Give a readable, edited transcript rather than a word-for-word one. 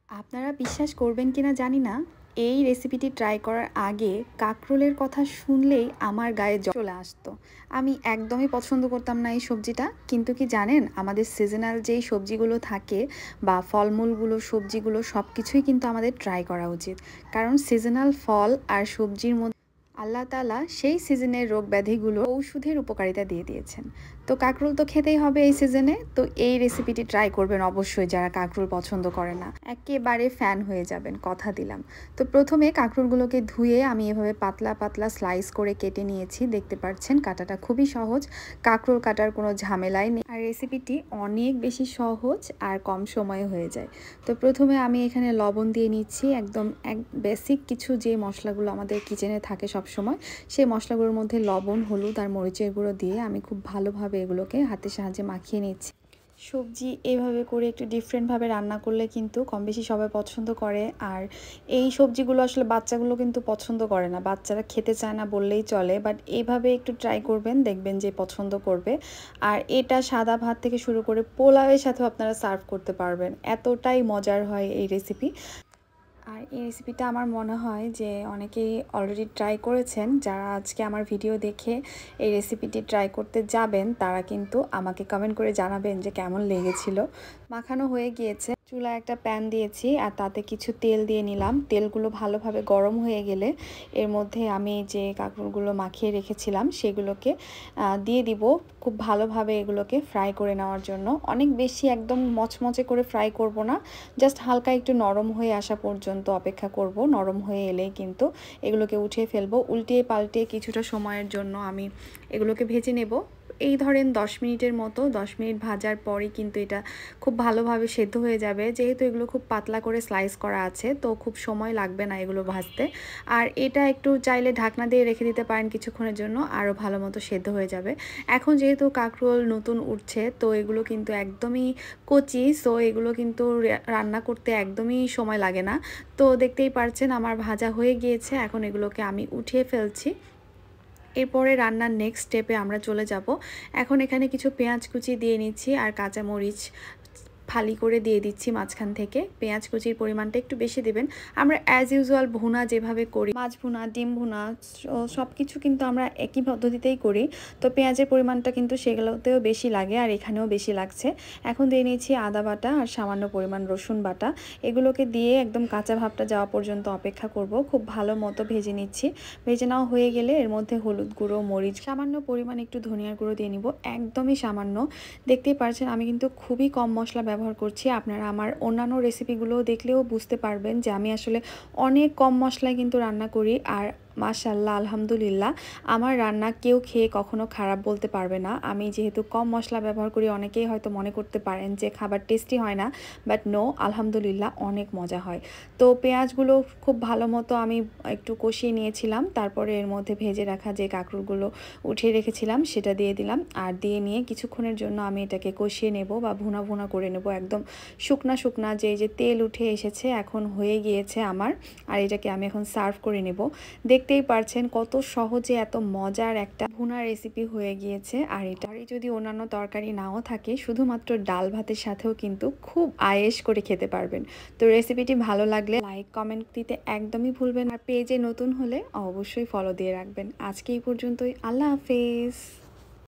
আপনারা বিশ্বাস করবেন কিনা জানি না, এই রেসিপিটি ট্রাই করার আগে কাঁকরোলের কথা শুনলেই আমার গায়ে চলে আসতো। আমি একদমই পছন্দ করতাম না এই সবজিটা, কিন্তু কি জানেন, আমাদের সিজনাল যেই সবজিগুলো থাকে বা ফলমূলগুলো, সবজিগুলো সব কিছুই কিন্তু আমাদের ট্রাই করা উচিত। কারণ সিজনাল ফল আর সবজির মধ্যে আল্লাহ তাআলা সেই সিজনের রোগ ব্যাধিগুলো ঔষধের উপকারিতা দিয়ে দিয়েছেন। তো কাঁকরোল তো খেতেই হবে এই সিজনে, তো এই রেসিপিটি ট্রাই করবেন অবশ্যই যারা কাঁকরোল পছন্দ করে না, একেবারে ফ্যান হয়ে যাবেন, কথা দিলাম। তো প্রথমে কাঁকরোলগুলোকে ধুয়ে আমি এভাবে পাতলা পাতলা স্লাইস করে কেটে নিয়েছি। দেখতে পাচ্ছেন কাটাটা খুবই সহজ, কাঁকরোল কাটার কোনো ঝামেলাই নেই, আর রেসিপিটি অনেক বেশি সহজ আর কম সময়ে হয়ে যায়। তো প্রথমে আমি এখানে লবণ দিয়ে নিচ্ছি, একদম বেসিক কিছু যে মশলাগুলো আমাদের কিচেনে থাকে সব সময়, সেই মশলাগুলোর মধ্যে লবণ, হলুদ আর মরিচের গুঁড়ো দিয়ে আমি খুব ভালোভাবে এগুলোকে হাতের সাহায্যে মাখিয়ে নিচ্ছি। সবজি এভাবে করে একটু ডিফারেন্টভাবে রান্না করলে কিন্তু কম বেশি সবাই পছন্দ করে। আর এই সবজিগুলো আসলে বাচ্চাগুলো কিন্তু পছন্দ করে না, বাচ্চারা খেতে চায় না বললেই চলে, বাট এইভাবে একটু ট্রাই করবেন, দেখবেন যে পছন্দ করবে। আর এটা সাদা ভাত থেকে শুরু করে পোলাওয়ের সাথেও আপনারা সার্ভ করতে পারবেন, এতটাই মজার হয় এই রেসিপি। আর এই রেসিপিটা আমার মনে হয় যে অনেকেই অলরেডি ট্রাই করেছেন। যারা আজকে আমার ভিডিও দেখে এই রেসিপিটি ট্রাই করতে যাবেন, তারা কিন্তু আমাকে কমেন্ট করে জানাবেন যে কেমন লেগেছিল। মাখানো হয়ে গিয়েছে, চুলায় একটা প্যান দিয়েছি আর তাতে কিছু তেল দিয়ে নিলাম। তেলগুলো ভালোভাবে গরম হয়ে গেলে এর মধ্যে আমি যে কাঁকরোলগুলো মাখিয়ে রেখেছিলাম সেগুলোকে দিয়ে দিব। খুব ভালোভাবে এগুলোকে ফ্রাই করে নেওয়ার জন্য, অনেক বেশি একদম মচমচে করে ফ্রাই করব না, জাস্ট হালকা একটু নরম হয়ে আসা পর্যন্ত অপেক্ষা করব। নরম হয়ে এলেই কিন্তু এগুলোকে উঠিয়ে ফেলবো। উল্টিয়ে পাল্টিয়ে কিছুটা সময়ের জন্য আমি এগুলোকে ভেজে নেব। এই ধরেন 10 মিনিটের মতো, 10 মিনিট ভাজার পরই কিন্তু এটা খুব ভালোভাবে সেদ্ধ হয়ে যাবে। যেহেতু এগুলো খুব পাতলা করে স্লাইস করা আছে, তো খুব সময় লাগবে না এগুলো ভাজতে। আর এটা একটু চাইলে ঢাকনা দিয়ে রেখে দিতে পারেন কিছুক্ষণের জন্য, আরও ভালো মতো সেদ্ধ হয়ে যাবে। এখন যেহেতু কাঁকরোল নতুন উঠছে, তো এগুলো কিন্তু একদমই কচি, সো এগুলো কিন্তু রান্না করতে একদমই সময় লাগে না। তো দেখতেই পারছেন আমার ভাজা হয়ে গিয়েছে, এখন এগুলোকে আমি উঠিয়ে ফেলছি। এরপরে রান্নার নেক্সট স্টেপে আমরা চলে যাব। এখন এখানে কিছু পেঁয়াজ কুচি দিয়ে নিচ্ছি আর কাঁচামরিচ ফালি করে দিয়ে দিচ্ছি মাঝখান থেকে। পেঁয়াজ কুচির পরিমাণটা একটু বেশি দেবেন। আমরা অ্যাজ ইউজুয়াল ভুনা যেভাবে করি, মাছ ভুনা, ডিম ভুনা, সব কিছু কিন্তু আমরা একই পদ্ধতিতেই করি। তো পেঁয়াজের পরিমাণটা কিন্তু সেগুলোতেও বেশি লাগে আর এখানেও বেশি লাগছে। এখন দিয়ে নিচ্ছি আদা বাটা আর সামান্য পরিমাণ রসুন বাটা। এগুলোকে দিয়ে একদম কাঁচা ভাবটা যাওয়া পর্যন্ত অপেক্ষা করব। খুব ভালো মতো ভেজে নিচ্ছি। ভেজে নেওয়া হয়ে গেলে এর মধ্যে হলুদ গুঁড়ো, মরিচ, সামান্য পরিমাণ একটু ধনিয়ার গুঁড়ো দিয়ে নিব, একদমই সামান্য। দেখতেই পারছেন আমি কিন্তু খুবই কম মশলা ব্যবহার করছি। আপনারা আমার অন্যান্য রেসিপিগুলো দেখলেও বুঝতে পারবেন যে আমি আসলে অনেক কম মশলায় কিন্তু রান্না করি। আর মাশাআল্লাহ, আলহামদুলিল্লাহ, আমার রান্না কেউ খেয়ে কখনো খারাপ বলতে পারবে না। আমি যেহেতু কম মশলা ব্যবহার করি, অনেকেই হয়তো মনে করতে পারেন যে খাবার টেস্টি হয় না, বাট নো, আলহামদুলিল্লাহ অনেক মজা হয়। তো পেঁয়াজগুলো খুব ভালো মতো আমি একটু কষিয়ে নিয়েছিলাম, তারপরে এর মধ্যে ভেজে রাখা যে কাঁকরোলগুলো উঠিয়ে রেখেছিলাম সেটা দিয়ে দিলাম। আর দিয়ে নিয়ে কিছুক্ষণের জন্য আমি এটাকে কষিয়ে নেব বা ভুনা ভুনা করে নেব, একদম শুকনা শুকনা যে তেল উঠে এসেছে এখন হয়ে গিয়েছে আমার। আর এটাকে আমি এখন সার্ভ করে নেব। দেখতেই পারছেন কত সহজে এত মজার একটা ভুনা রেসিপি হয়ে গিয়েছে। আর এটা যদি অন্যান্য তরকারি নাও থাকে, শুধুমাত্র ডাল ভাতের সাথেও কিন্তু খুব আয়েশ করে খেতে পারবেন। তো রেসিপিটি ভালো লাগলে লাইক কমেন্ট দিতে একদমই ভুলবেন না। আর পেজে নতুন হলে অবশ্যই ফলো দিয়ে রাখবেন। আজকে এই পর্যন্তই, আল্লাহ হাফেজ।